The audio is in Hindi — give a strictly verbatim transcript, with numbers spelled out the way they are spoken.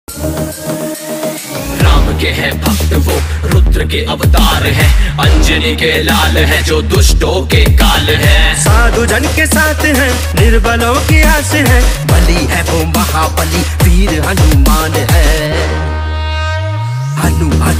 राम के हैं भक्त वो, रुद्र के अवतार हैं, अंजनी के लाल हैं जो दुष्टों के काल हैं। साधु जन के साथ हैं, निर्बलों की आस है, बलि है वो महाबली, वीर हनुमान है। हनु